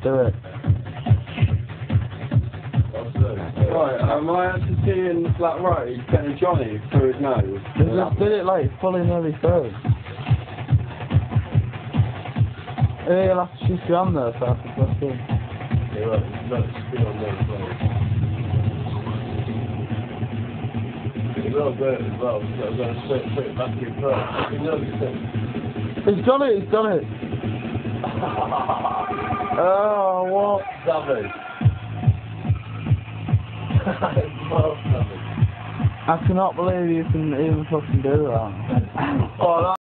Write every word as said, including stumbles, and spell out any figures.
Do it. Right, am I actually seeing Black Right getting Johnny through his nose? They just did it like fully nearly through. Yeah, you'll have to shift your arm there so I can press in. Yeah, right, you've got to spin on there as well. It's well good as well, so I'm going to put, put it back in first. You know this thing. It's done it, it's done it. Oh, what? Savage. Well savage. I cannot believe you can even fucking do that. Oh,